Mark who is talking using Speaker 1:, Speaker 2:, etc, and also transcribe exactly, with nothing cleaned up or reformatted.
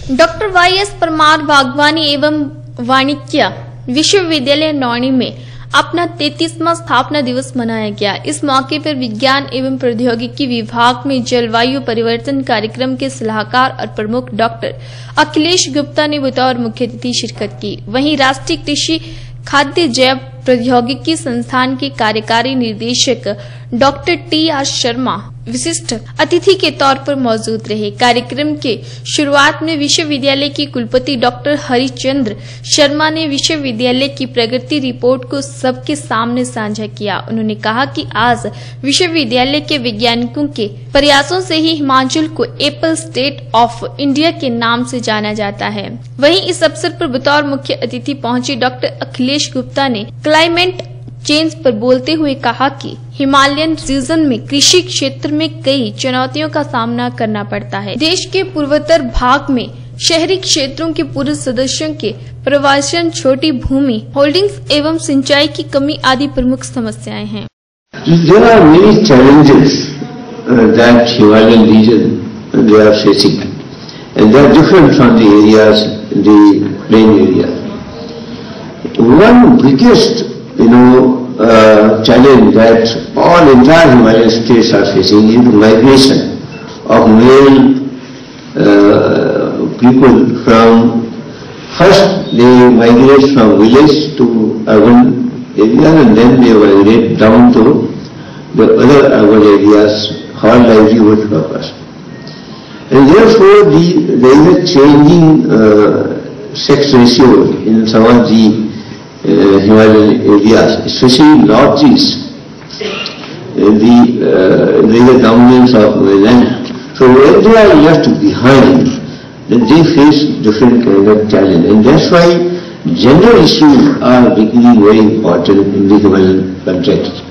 Speaker 1: Doctor Y S Parmar बागवानी एवं वाणिज्य विश्वविद्यालय नौणी में अपना तैंतीसवां स्थापना दिवस मनाया गया। इस मौके पर विज्ञान एवं प्रौद्योगिकी विभाग में जलवायु परिवर्तन कार्यक्रम के सलाहकार और प्रमुख डॉक्टर अखिलेश गुप्ता ने बतौर मुख्य अतिथि शिरकत की। वहीं राष्ट्रीय कृषि खाद्य जैव प्रौद्योगिकी संस्थान के कार्यकारी निदेशक डॉक्टर टी आर शर्मा विशिष्ट अतिथि के तौर पर मौजूद रहे। कार्यक्रम के शुरुआत में विश्वविद्यालय के कुलपति डॉक्टर हरिचंद्र शर्मा ने विश्वविद्यालय की प्रगति रिपोर्ट को सबके सामने साझा किया। उन्होंने कहा कि आज विश्वविद्यालय के वैज्ञानिकों के प्रयासों से ही हिमाचल को एप्पल स्टेट ऑफ इंडिया के नाम से जाना जाता है। वहीं इस अवसर पर बतौर मुख्य अतिथि पहुंचे डॉक्टर अखिलेश गुप्ता ने क्लाइमेट चेंज पर बोलते हुए कहा कि हिमालयन रीजन में कृषि क्षेत्र में कई चुनौतियों का सामना करना पड़ता है। देश के पूर्वोत्तर भाग में शहरी क्षेत्रों के पूर्व सदस्यों के प्रवासन, छोटी भूमि होल्डिंग्स एवं सिंचाई की कमी आदि प्रमुख समस्याएं हैं।
Speaker 2: There are many challenges uh, that Himalayan region uh, they are facing, and they are different from the areas, the plain area. One biggest you know, uh, challenge that all entire Himalayan states are facing is the migration of male uh, people from, first they migrate from village to urban areas and then they migrate down to the other urban areas for livelihood purpose. And therefore the, there is a changing uh, sex ratio in some of the Uh, Himalayan areas, especially northeast, uh, the uh, there is a dominance of land. So when they are left behind, then they face different kind of challenge, and that's why gender issues are becoming very important in the Himalayan context.